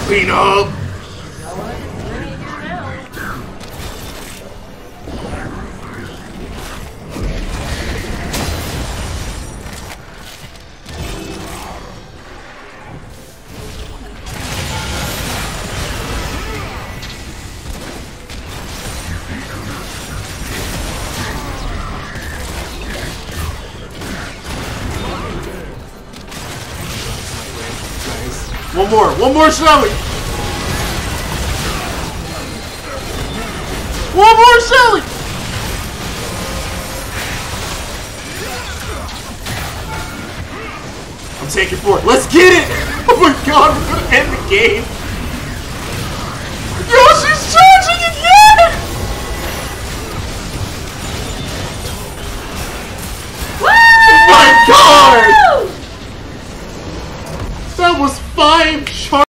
Clean up! One more, Shelly! One more, Shelly! I'm taking 4. Let's get it! Oh my god, we're gonna end the game! Yo, she's charging again! Woo! Oh my god! That was 5 charges!